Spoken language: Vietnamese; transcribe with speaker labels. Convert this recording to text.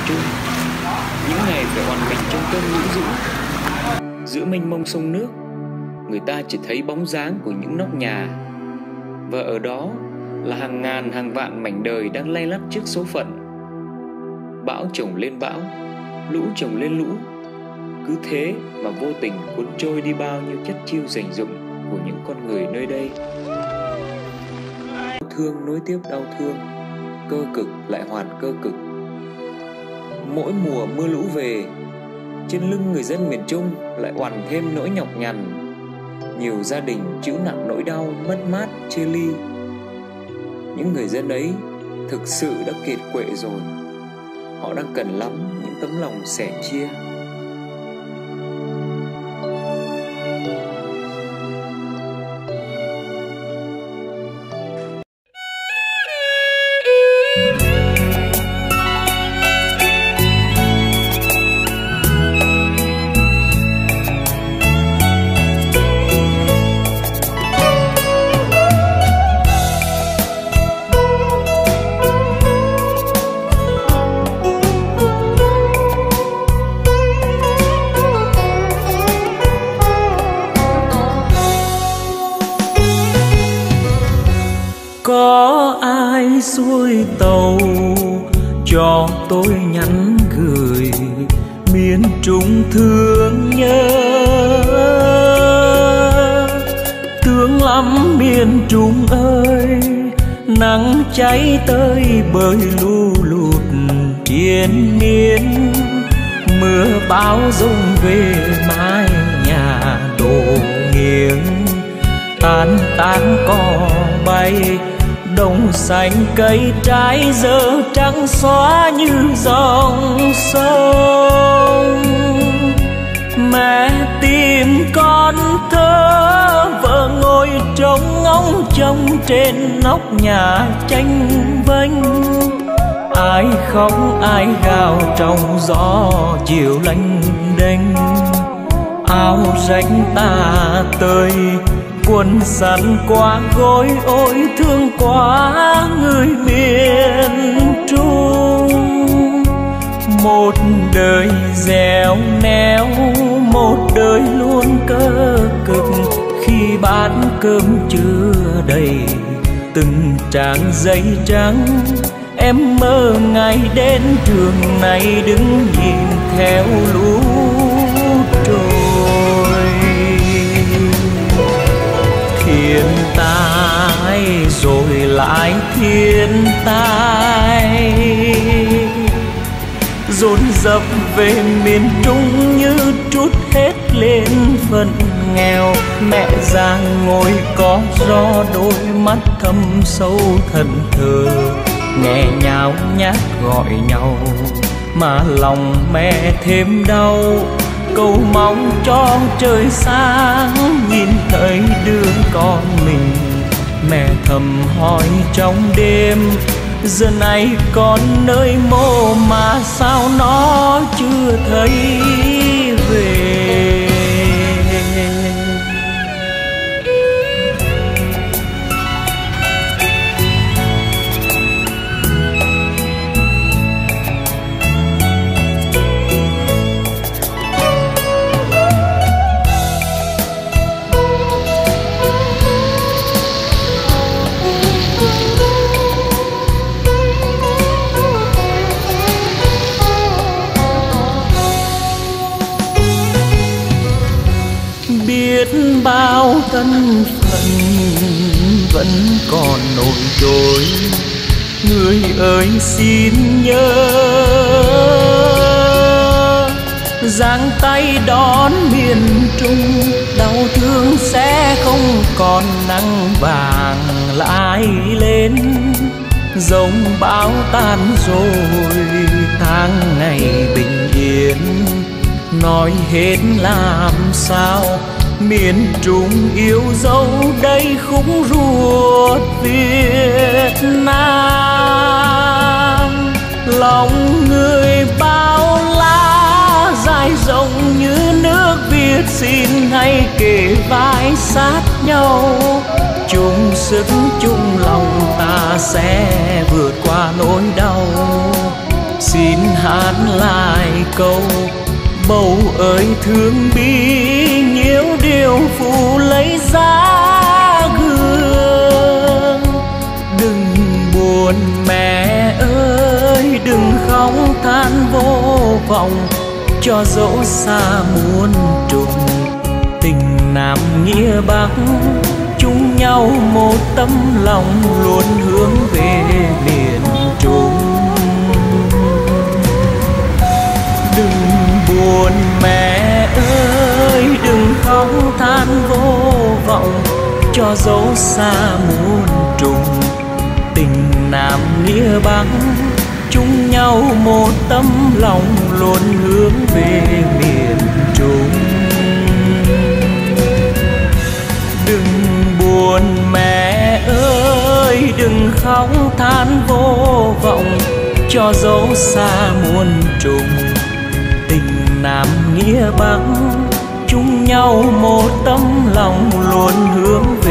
Speaker 1: Trung. Những ngày phải oằn mình trong cơn lũ dữ. Giữa mênh mông sông nước, người ta chỉ thấy bóng dáng của những nóc nhà, và ở đó là hàng ngàn hàng vạn mảnh đời đang lay lắt trước số phận. Bão chồng lên bão, lũ chồng lên lũ, cứ thế mà vô tình cuốn trôi đi bao nhiêu chất chiêu dành dụm của những con người nơi đây. Đau thương nối tiếp đau thương, cơ cực lại hoàn cơ cực. Mỗi mùa mưa lũ về, trên lưng người dân miền Trung lại oằn thêm nỗi nhọc nhằn. Nhiều gia đình chịu nặng nỗi đau mất mát chia ly. Những người dân ấy thực sự đã kiệt quệ rồi. Họ đang cần lắm những tấm lòng sẻ chia.
Speaker 2: Có ai xuôi tàu cho tôi nhắn gửi miền Trung thương nhớ. Thương lắm miền Trung ơi, nắng cháy tới bơi lu lụt triền miên. Mưa bão rông về mái nhà đổ nghiêng, tan tán cỏ bay, đồng xanh cây trái dơ trắng xóa như dòng sông. Mẹ tìm con thơ, vợ ngồi trông ngóng trông trên nóc nhà tranh vênh. Ai khóc ai gào trong gió chiều lanh đênh. Áo rách tà tơi, quần sắn qua gối, ôi thương quá người miền Trung. Một đời dẻo néo, một đời luôn cơ cực. Khi bát cơm chưa đầy từng trang giấy trắng, em mơ ngày đến trường này đứng nhìn theo lũ trôi. Thiên tai rồi lại thiên tai, dồn dập về miền Trung như trút hết lên phần nghèo. Mẹ già ngồi có gió, đôi mắt thâm sâu thần thờ, nghe nháo nhác gọi nhau mà lòng mẹ thêm đau. Cầu mong cho trời sáng nhìn thấy đứa con mình. Mẹ thầm hỏi trong đêm, giờ này con nơi mô mà sao nó chưa thấy về. Biết bao thân phận vẫn còn nổi trôi, người ơi xin nhớ giang tay đón miền Trung. Đau thương sẽ không còn nắng vàng lại lên, giông bão tan rồi tháng ngày bình yên. Nói hết làm sao, miền Trung yêu dấu đây khúc ruột Việt Nam. Lòng người bao la dài rộng như nước Việt, xin hãy kề vai sát nhau. Chung sức chung lòng ta sẽ vượt qua nỗi đau. xin hát lại câu bầu ơi thương bi nhiêu điều phụ lấy giá gương. Đừng buồn mẹ ơi, đừng khóc than vô vọng, cho dẫu xa muôn trùng tình Nam nghĩa Bắc chung nhau một tấm lòng luôn hướng về miền Trung. Đừng buồn mẹ ơi, đừng khóc than vô vọng, cho dẫu xa muôn trùng tình Nam nghĩa Bắc chung nhau một tấm lòng luôn hướng về miền Trung. Đừng buồn mẹ ơi, đừng khóc than vô vọng, cho dẫu xa muôn trùng tình Nam nghĩa Bắc chung nhau một tấm lòng luôn hướng